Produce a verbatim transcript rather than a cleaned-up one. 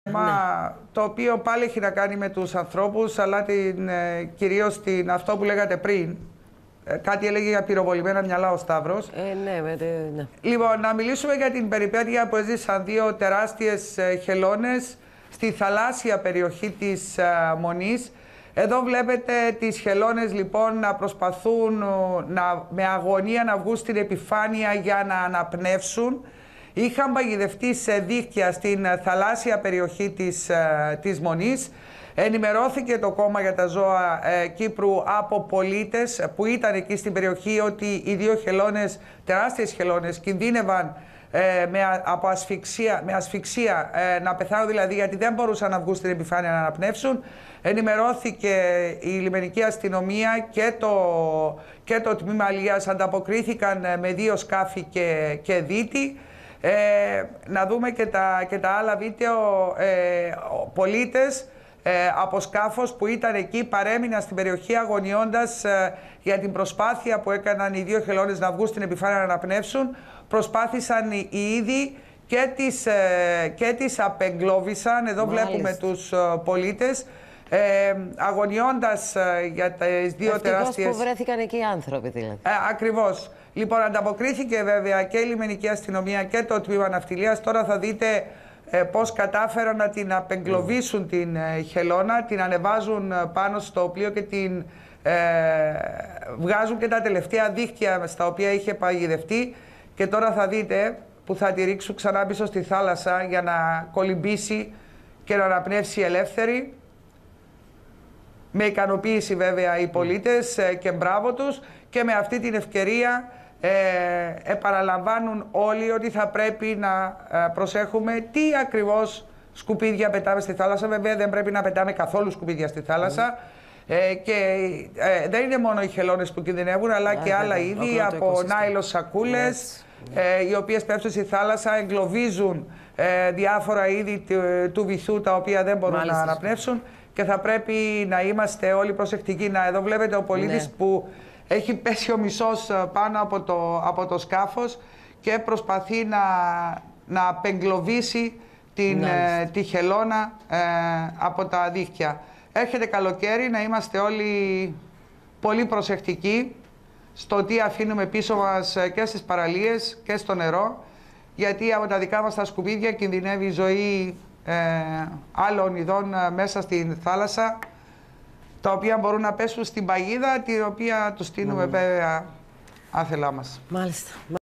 Ναι. Το οποίο πάλι έχει να κάνει με τους ανθρώπους, αλλά την, ε, κυρίως την, αυτό που λέγατε πριν. Ε, κάτι έλεγε για πυροβολημένα μυαλά ο Σταύρος. Ε, ναι, με, ναι. Λοιπόν, να μιλήσουμε για την περιπέτεια που έζησαν δύο τεράστιες ε, χελώνες στη θαλάσσια περιοχή της ε, Μονής. Εδώ βλέπετε τις χελώνες λοιπόν να προσπαθούν να, με αγωνία να βγουν στην επιφάνεια για να αναπνεύσουν. Είχαν παγιδευτεί σε δίκτυα στην θαλάσσια περιοχή της, της Μονής. Ενημερώθηκε το Κόμμα για τα Ζώα ε, Κύπρου από πολίτες που ήταν εκεί στην περιοχή ότι οι δύο χελώνες, τεράστιες χελώνες, κινδύνευαν ε, με, από ασφυξία, με ασφυξία ε, να πεθάνουν, δηλαδή γιατί δεν μπορούσαν να βγουν στην επιφάνεια να αναπνεύσουν. Ενημερώθηκε η λιμενική αστυνομία και το, και το τμήμα αλίας, ανταποκρίθηκαν με δύο σκάφη και, και δίτη. Ε, να δούμε και τα, και τα άλλα βίντεο. Ε, πολίτες ε, από σκάφος που ήταν εκεί παρέμειναν στην περιοχή αγωνιώντας ε, για την προσπάθεια που έκαναν οι δύο χελώνες να βγουν στην επιφάνεια να αναπνεύσουν. Προσπάθησαν οι ίδιοι και τις, ε, και τις απεγκλώβησαν. Εδώ Μάλιστα. βλέπουμε τους ε, πολίτες Ε, αγωνιώντας ε, για τις δύο Ευτυχώς τεράστιες... που βρέθηκαν εκεί οι άνθρωποι δηλαδή. Ε, ακριβώς. Λοιπόν, ανταποκρίθηκε βέβαια και η λιμενική αστυνομία και το τμήμα ναυτιλίας. Τώρα θα δείτε ε, πώς κατάφεραν να την απεγκλωβίσουν mm. την ε, χελώνα, την ανεβάζουν πάνω στο πλοίο και την ε, βγάζουν και τα τελευταία δίχτυα στα οποία είχε παγιδευτεί. Και τώρα θα δείτε που θα τη ρίξουν ξανά πίσω στη θάλασσα για να κολυμπήσει και να αναπνεύσει ελεύθερη. Με ικανοποίηση βέβαια οι πολίτες ε, και μπράβο τους, και με αυτή την ευκαιρία ε, επαναλαμβάνουν όλοι ότι θα πρέπει να ε, προσέχουμε τι ακριβώς σκουπίδια πετάμε στη θάλασσα. Βέβαια δεν πρέπει να πετάμε καθόλου σκουπίδια στη θάλασσα. Mm. Ε, και ε, δεν είναι μόνο οι χελώνες που κινδυνεύουν, αλλά yeah, και άλλα yeah, είδη yeah, από νάιλο σακούλες, yes. ε, οι οποίες πέφτουν στη θάλασσα, εγκλωβίζουν ε, διάφορα είδη του, του βυθού τα οποία δεν μπορούν Μάλιστα. να αναπνεύσουν. Και θα πρέπει να είμαστε όλοι προσεκτικοί. Να, εδώ βλέπετε ο πολίτης ναι. που έχει πέσει ο μισός πάνω από το, από το σκάφος και προσπαθεί να, να απεγκλωβίσει την, ε, τη χελώνα ε, από τα δίχτυα. Έρχεται καλοκαίρι, να είμαστε όλοι πολύ προσεκτικοί στο τι αφήνουμε πίσω μας και στις παραλίες και στο νερό, γιατί από τα δικά μας τα σκουπίδια κινδυνεύει η ζωή Ε, άλλων ειδών ε, μέσα στην θάλασσα, τα οποία μπορούν να πέσουν στην παγίδα, την οποία τους στείλουμε mm. βέβαια άθελά μας. Μάλιστα.